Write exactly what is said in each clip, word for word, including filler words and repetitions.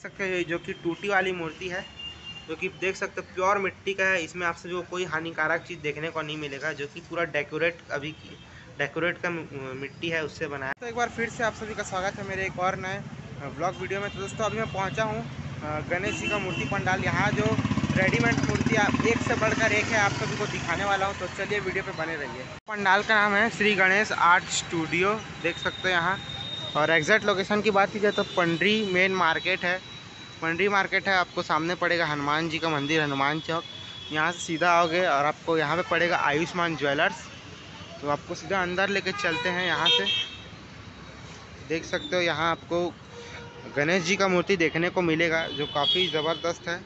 सकते हैं जो कि टूटी वाली मूर्ति है, जो कि देख सकते हो प्योर मिट्टी का है। इसमें आपसे जो कोई हानिकारक चीज़ देखने को नहीं मिलेगा, जो कि पूरा डेकोरेट अभी की डेकोरेट का मिट्टी है उससे बना है। तो एक बार फिर से आप सभी का स्वागत है मेरे एक और नए ब्लॉग वीडियो में। तो दोस्तों अभी मैं पहुंचा हूं गणेश जी का मूर्ति पंडाल। यहाँ जो रेडीमेड मूर्ति एक से बढ़कर एक है, आप सभी को दिखाने वाला हूँ, तो चलिए वीडियो पे बने रहिए। पंडाल का नाम है श्री गणेश आर्ट स्टूडियो, देख सकते हैं यहाँ। और एग्जैक्ट लोकेशन की बात की जाए तो पंडरी मेन मार्केट है, पंडरी मार्केट है। आपको सामने पड़ेगा हनुमान जी का मंदिर, हनुमान चौक। यहाँ से सीधा आओगे और आपको यहाँ पे पड़ेगा आयुष्मान ज्वेलर्स। तो आपको सीधा अंदर लेके चलते हैं। यहाँ से देख सकते हो यहाँ आपको गणेश जी का मूर्ति देखने को मिलेगा, जो काफ़ी ज़बरदस्त है।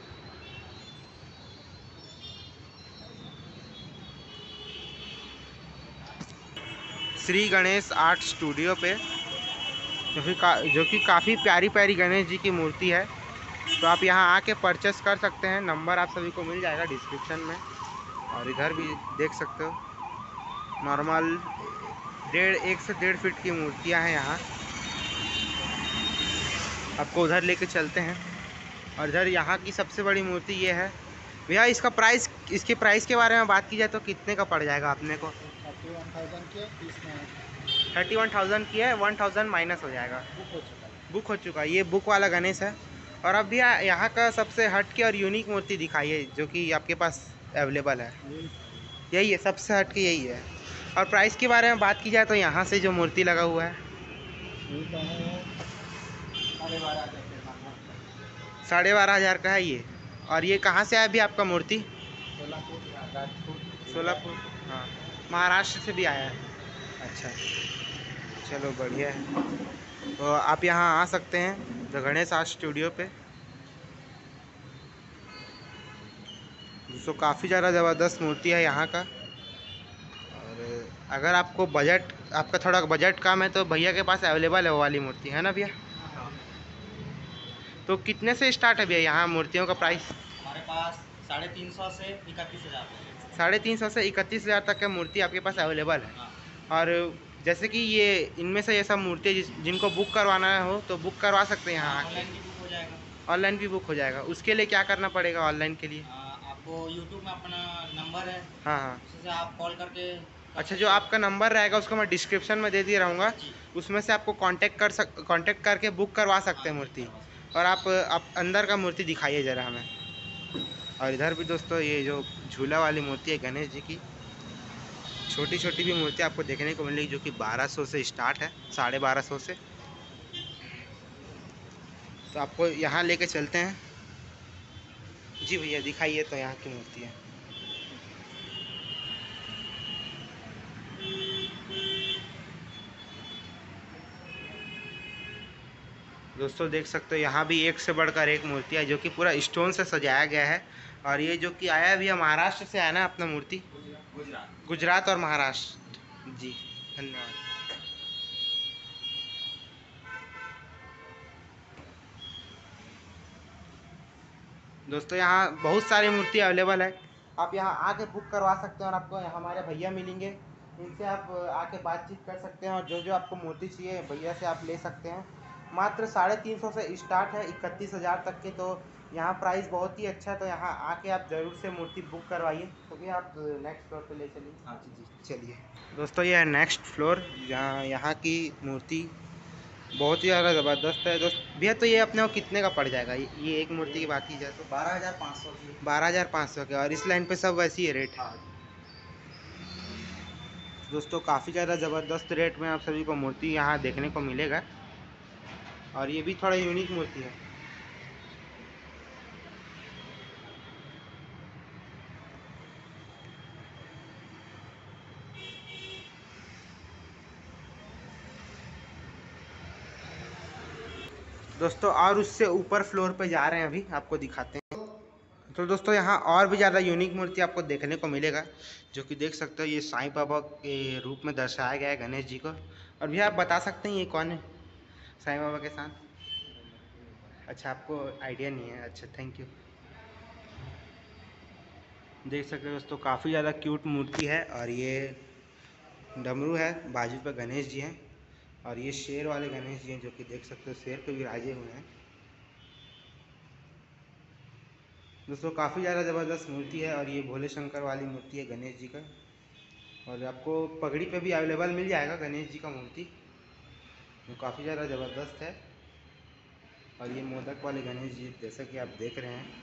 श्री गणेश आर्ट स्टूडियो पे जो कि का जो कि काफ़ी प्यारी प्यारी गणेश जी की मूर्ति है। तो आप यहाँ आके परचेस कर सकते हैं। नंबर आप सभी को मिल जाएगा डिस्क्रिप्शन में। और इधर भी देख सकते हो नॉर्मल डेढ़ एक से डेढ़ फीट की मूर्तियाँ हैं यहाँ। आपको उधर लेके चलते हैं। और इधर यहाँ की सबसे बड़ी मूर्ति ये है। भैया इसका प्राइस, इसके प्राइस के बारे में बात की जाए तो कितने का पड़ जाएगा अपने को? थर्टी वन थाउजेंड की है, थर्टी वन थाउजेंड की है, वन थाउजेंड माइनस हो जाएगा। बुक हो चुका है। बुक हो चुका है। ये बुक वाला गणेश है। और अब भैया यहाँ का सबसे हट के और यूनिक मूर्ति दिखाइए जो कि आपके पास अवेलेबल है। यही है, सबसे हट के यही है। और प्राइस के बारे में बात की जाए तो यहाँ से जो मूर्ति लगा हुआ है साढ़े बारह हज़ार का है ये। और ये कहाँ से आया भी आपका मूर्ति? सोलापुर, हाँ, महाराष्ट्र से भी आया है। अच्छा, चलो बढ़िया है। तो आप यहाँ आ सकते हैं द गणेश आर्ट स्टूडियो पे। दोस्तों काफ़ी ज़्यादा ज़बरदस्त मूर्ति है यहाँ का। और अगर आपको बजट, आपका थोड़ा बजट कम है तो भैया के पास अवेलेबल है वो वाली मूर्ति, है ना भैया? तो कितने से स्टार्ट है भैया यहाँ मूर्तियों का प्राइस? हमारे पास साढ़े तीन सौ से इकतीस हज़ार साढ़े तीन सौ से इकतीस हज़ार तक का मूर्ति आपके पास अवेलेबल है। हाँ। और जैसे कि ये इनमें से ये सब मूर्ति जिस जिनको बुक करवाना हो तो बुक करवा सकते हैं यहाँ आके। ऑनलाइन भी बुक हो जाएगा। ऑनलाइन भी बुक हो जाएगा। उसके लिए क्या करना पड़ेगा ऑनलाइन के लिए? आ, आपको यूट्यूब में अपना नंबर है, हाँ हाँ। उससे आप कॉल करके। अच्छा, जो आपका नंबर रहेगा उसको मैं डिस्क्रिप्शन में दे दिया रहूँगा, उसमें से आपको कांटेक्ट कर सक कांटेक्ट करके बुक करवा सकते हैं मूर्ति। और आप आप अंदर का मूर्ति दिखाइए ज़रा हमें। और इधर भी दोस्तों ये जो झूला वाली मूर्ति है गणेश जी की, छोटी छोटी भी मूर्ति आपको देखने को मिलेगी, जो कि बारह सौ से स्टार्ट है, साढ़े बारह सौ से। तो आपको यहाँ लेके चलते हैं। जी भैया दिखाइए तो यहाँ की मूर्ति है। दोस्तों देख सकते हो यहाँ भी एक से बढ़कर एक मूर्ति है, जो कि पूरा स्टोन से सजाया गया है। और ये जो कि आया भैया महाराष्ट्र से आया ना अपना मूर्ति? गुजरात गुजरात और महाराष्ट्र। जी धन्यवाद। दोस्तों यहाँ बहुत सारी मूर्ति अवेलेबल है। आप यहाँ आके बुक करवा सकते हैं और आपको हमारे भैया मिलेंगे, इनसे आप आके बातचीत कर सकते हैं। और जो जो आपको मूर्ति चाहिए भैया से आप ले सकते हैं। मात्र साढ़े तीन सौ से स्टार्ट है इकतीस हज़ार तक के। तो यहाँ प्राइस बहुत ही अच्छा है। तो यहाँ आके आप ज़रूर से मूर्ति बुक करवाइए। तो भैया आप नेक्स्ट फ्लोर पे ले चलिए। हाँ जी जी चलिए दोस्तों, ये है नेक्स्ट फ्लोर, जहाँ यहाँ की मूर्ति बहुत ही ज़्यादा ज़बरदस्त है। दोस्त भैया तो ये अपने को कितने का पड़ जाएगा? ये ये एक मूर्ति की बात की जाए तो बारह हज़ार पाँच सौ की। बारह हज़ार पाँच सौ के। और इस लाइन पे सब वैसी है रेट? हाँ। दोस्तों काफ़ी ज़्यादा ज़बरदस्त रेट में आप सभी को मूर्ति यहाँ देखने को मिलेगा। और ये भी थोड़ा यूनिक मूर्ति है। दोस्तों और उससे ऊपर फ्लोर पे जा रहे हैं, अभी आपको दिखाते हैं। तो दोस्तों यहाँ और भी ज़्यादा यूनिक मूर्ति आपको देखने को मिलेगा, जो कि देख सकते हो ये साईं बाबा के रूप में दर्शाया गया है गणेश जी को। और भैया आप बता सकते हैं ये कौन है साईं बाबा के साथ? अच्छा, आपको आइडिया नहीं है। अच्छा, थैंक यू। देख सकते हो दोस्तों काफ़ी ज़्यादा क्यूट मूर्ति है। और ये डमरू है, बाजू पर गणेश जी हैं। और ये शेर वाले गणेश जी हैं, जो कि देख सकते हो शेर पे विराजे हुए हैं। दोस्तों काफ़ी ज़्यादा ज़बरदस्त मूर्ति है और ये भोले शंकर वाली मूर्ति है गणेश जी का। और आपको पगड़ी पे भी अवेलेबल मिल जाएगा गणेश जी का मूर्ति, जो काफ़ी ज़्यादा ज़बरदस्त है। और ये मोदक वाले गणेश जी जैसा कि आप देख रहे हैं।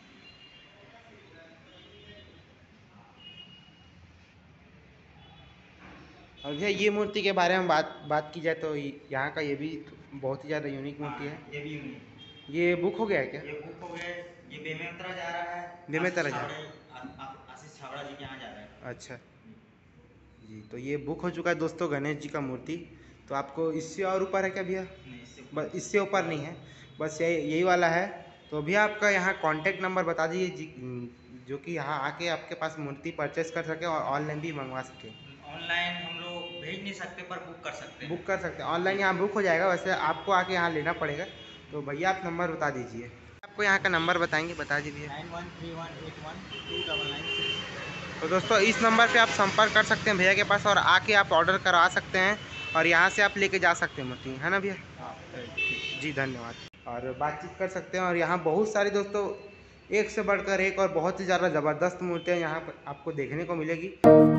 और भैया ये मूर्ति के बारे में बात बात की जाए तो यहाँ का ये भी बहुत ही ज़्यादा यूनिक मूर्ति है। ये भी यूनिक। ये बुक हो गया है क्या? ये बुक हो गया। ये बेमेतरा जा रहा है। बेमेतरा जा रहा है। आशीष छाबड़ा जी के यहाँ जा रहा है। अच्छा जी, तो ये बुक हो चुका है दोस्तों गणेश जी का मूर्ति। तो आपको इससे और ऊपर है क्या भैया? बस इससे ऊपर नहीं है, बस यही यही वाला है। तो भैया आपका यहाँ कांटेक्ट नंबर बता दीजिए जी, जो कि यहाँ आके आपके पास मूर्ति परचेस कर सके और ऑनलाइन भी मंगवा सके। ऑनलाइन हम लोग भेज नहीं सकते पर बुक कर सकते हैं। बुक कर सकते हैं ऑनलाइन, यहाँ बुक हो जाएगा। वैसे आपको आके यहाँ लेना पड़ेगा। तो भैया आप नंबर बता दीजिए, आपको यहाँ का नंबर बताएंगे, बता दीजिए। Nine one three one eight one two double nine six. तो दोस्तों इस नंबर पे आप संपर्क कर सकते हैं भैया के पास और आके आप ऑर्डर करवा सकते हैं और यहाँ से आप लेके जा सकते हैं मूर्ति, है ना भैया? हाँ जी धन्यवाद। और बातचीत कर सकते हैं। और यहाँ बहुत सारी दोस्तों एक से बढ़कर एक और बहुत ही ज़्यादा ज़बरदस्त मूर्तियाँ यहाँ पर आपको देखने को मिलेगी।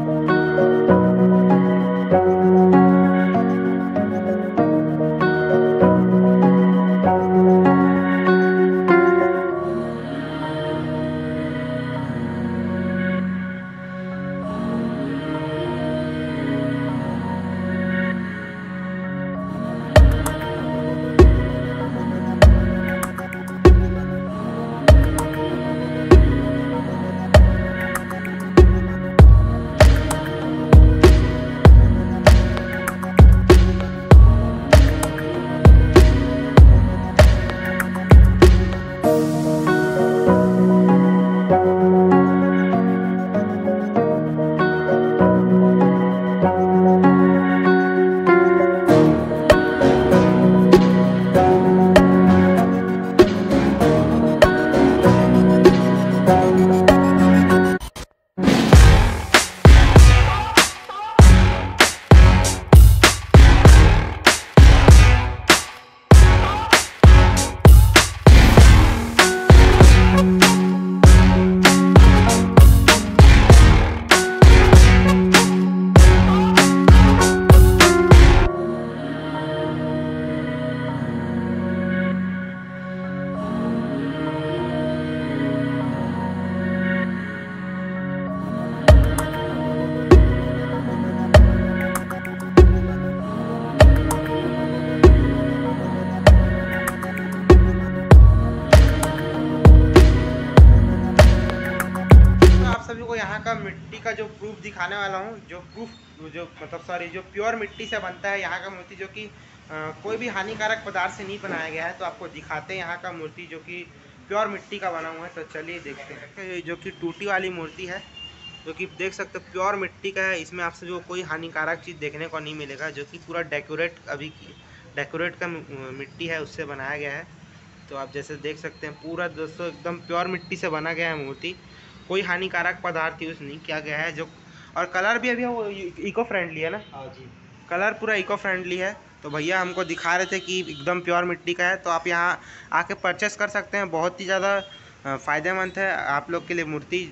सभी को यहाँ का मिट्टी का जो प्रूफ दिखाने वाला हूँ, जो प्रूफ जो मतलब सॉरी जो प्योर मिट्टी से बनता है यहाँ का मूर्ति, जो कि कोई भी हानिकारक पदार्थ से नहीं बनाया गया है। तो आपको दिखाते हैं यहाँ का मूर्ति जो कि प्योर मिट्टी का बना हुआ है। तो चलिए देखते हैं। जो कि टूटी वाली मूर्ति है, जो कि देख सकते हो प्योर मिट्टी का है। इसमें आपसे जो कोई हानिकारक चीज़ देखने को नहीं मिलेगा, जो कि पूरा डेकोरेट अभी की डेकोरेट का मिट्टी है उससे बनाया गया है। तो आप जैसे देख सकते हैं पूरा दोस्तों एकदम प्योर मिट्टी से बना गया है मूर्ति। कोई हानिकारक पदार्थ यूज़ नहीं किया गया है। जो और कलर भी अभी वो इको फ्रेंडली है ना? हाँ जी, कलर पूरा इको फ्रेंडली है। तो भैया हमको दिखा रहे थे कि एकदम प्योर मिट्टी का है। तो आप यहाँ आके परचेस कर सकते हैं, बहुत ही ज़्यादा फ़ायदेमंद है आप लोग के लिए मूर्ति।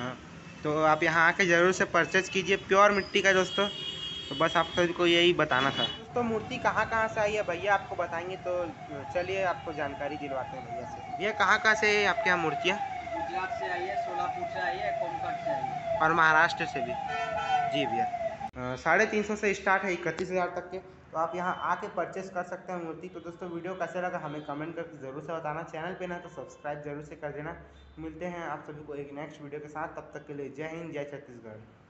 तो आप यहाँ आके ज़रूर से परचेस कीजिए, प्योर मिट्टी का दोस्तों। तो बस आप सभी को यही बताना था दोस्तों। मूर्ति कहाँ कहाँ से आई है भैया आपको बताएंगे। तो चलिए आपको जानकारी दिलवाते हैं भैया से। भैया कहाँ कहाँ से आपके यहाँ मूर्तियाँ? गुजरात से आई है, सोलापुर से आई है, कोमकट से आई है और महाराष्ट्र से भी। जी भैया, साढ़े तीन सौ से स्टार्ट है इकतीस हज़ार तक के। तो आप यहाँ आके परचेस कर सकते हैं मूर्ति। तो दोस्तों वीडियो कैसा लगा हमें कमेंट करके ज़रूर से बताना। चैनल पे ना तो सब्सक्राइब जरूर से कर देना। मिलते हैं आप सभी को एक नेक्स्ट वीडियो के साथ, तब तक के लिए जय हिंद, जय छत्तीसगढ़।